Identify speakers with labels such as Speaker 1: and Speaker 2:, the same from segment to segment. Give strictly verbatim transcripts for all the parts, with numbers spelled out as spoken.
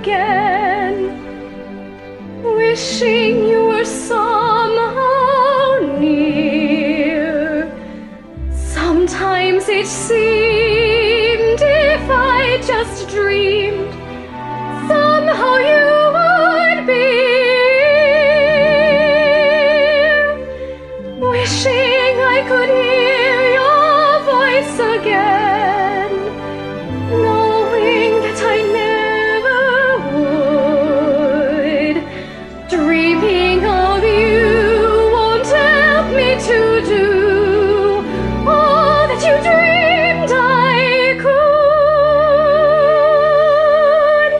Speaker 1: again, wishing you were somehow near. Sometimes it seemed if I just dreamed, somehow you would be here. Wishing I could hear your voice again, knowing that I never would. Dreaming of you won't help me to do all that you dreamed I could.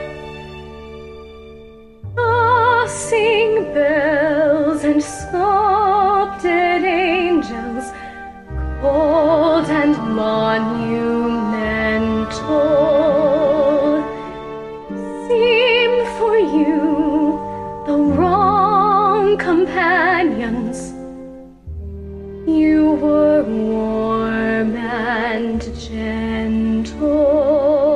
Speaker 1: Tossing bells and sculpted angels, cold and monumental, seem for you the wrong companions. You were warm and gentle.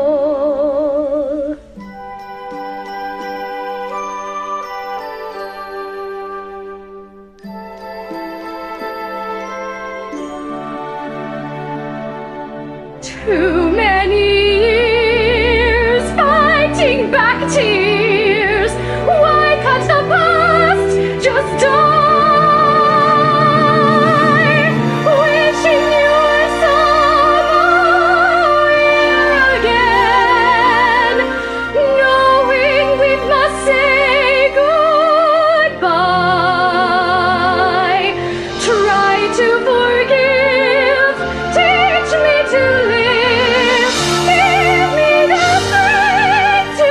Speaker 1: Too many years fighting back tears. Why can't the past just die? Wishing you were somewhere here again, knowing we must say goodbye. Try to forgive, teach me to live, give me the strength to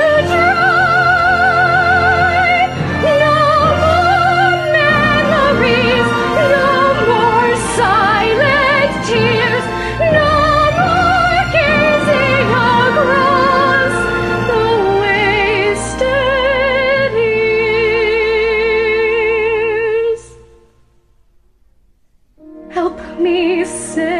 Speaker 1: try. No more memories, no more silent tears, no more gazing across the wasted years. Help me say